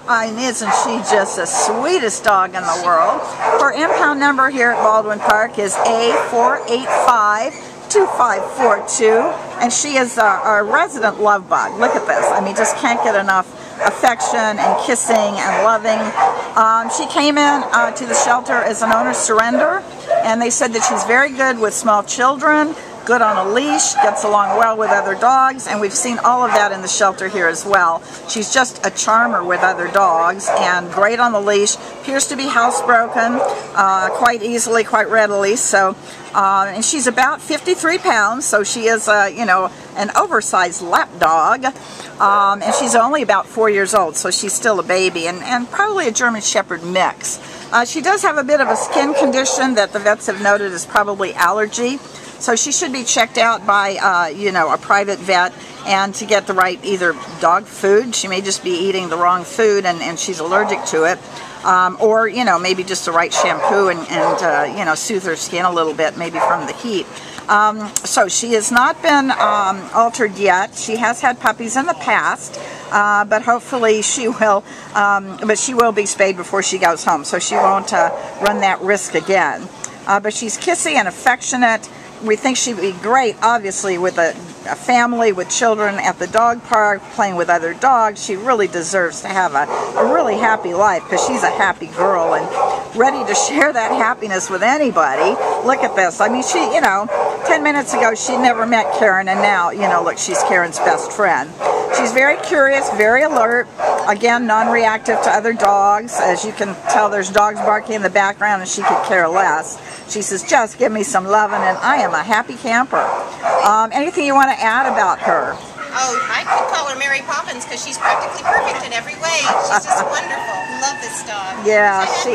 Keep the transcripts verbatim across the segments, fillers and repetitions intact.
I mean, isn't she just the sweetest dog in the world? Her impound number here at Baldwin Park is A four eight five, two five four two, and she is a, a resident love bug. Look at this. I mean, just can't get enough affection and kissing and loving. Um, she came in uh, to the shelter as an owner surrender, and they said that she's very good with small children, good on a leash, gets along well with other dogs, and we've seen all of that in the shelter here as well. She's just a charmer with other dogs and great on the leash. Appears to be housebroken uh, quite easily, quite readily. So, uh, and she's about fifty-three pounds, so she is, uh, you know, an oversized lap dog. Um, and she's only about four years old, so she's still a baby, and, and probably a German Shepherd mix. Uh, she does have a bit of a skin condition that the vets have noted is probably allergy. So she should be checked out by, uh, you know, a private vet, and to get the right either dog food. She may just be eating the wrong food and, and she's allergic to it. Um, or, you know, maybe just the right shampoo and, and uh, you know, soothe her skin a little bit, maybe from the heat. Um, so she has not been um, altered yet. She has had puppies in the past, uh, but hopefully she will, um, but she will be spayed before she goes home, so she won't uh, run that risk again. Uh, but she's kissy and affectionate. We think she'd be great, obviously, with a, a family, with children at the dog park, playing with other dogs. She really deserves to have a, a really happy life, because she's a happy girl and ready to share that happiness with anybody. Look at this. I mean, she, you know, ten minutes ago she never met Karen, and now, you know, look, she's Karen's best friend. She's very curious, very alert, again, non-reactive to other dogs. As you can tell, there's dogs barking in the background, and she could care less. She says, just give me some loving, and I am a happy camper. Um, anything you want to add about her? Oh, I could call her Mary Poppins, because she's practically perfect in every way. She's just wonderful. Love this dog. Yeah, she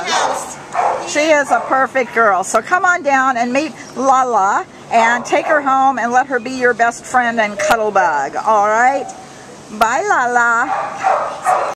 is. She is a perfect girl. So come on down and meet Lala, and take her home and let her be your best friend and cuddle bug. All right? Bye, Lala.